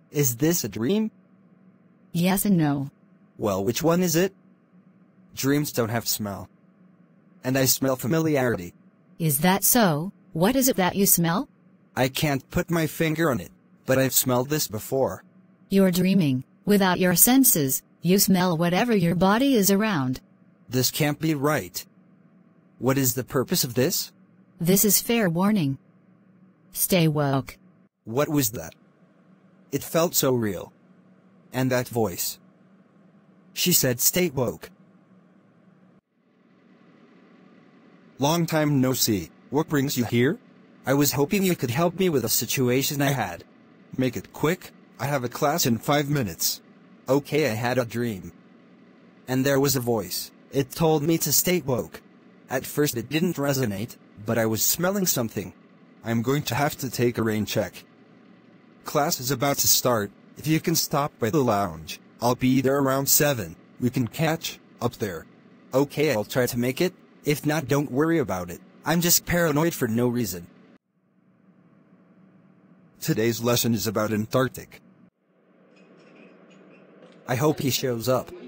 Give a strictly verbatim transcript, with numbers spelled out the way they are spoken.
Is this a dream? Yes and no. Well, which one is it? Dreams don't have smell. And I smell familiarity. Is that so? What is it that you smell? I can't put my finger on it, but I've smelled this before. You're dreaming. Without your senses, you smell whatever your body is around. This can't be right. What is the purpose of this? This is fair warning. Stay woke. What was that? It felt so real. And that voice. She said stay woke. Long time no see. What brings you here? I was hoping you could help me with a situation I had. Make it quick, I have a class in five minutes. Okay, I had a dream. And there was a voice. It told me to stay woke. At first it didn't resonate, but I was smelling something. I'm going to have to take a rain check. Class is about to start. If you can stop by the lounge, I'll be there around seven. We can catch up there. Okay, I'll try to make it. If not, don't worry about it. I'm just paranoid for no reason. Today's lesson is about Antarctic. I hope he shows up.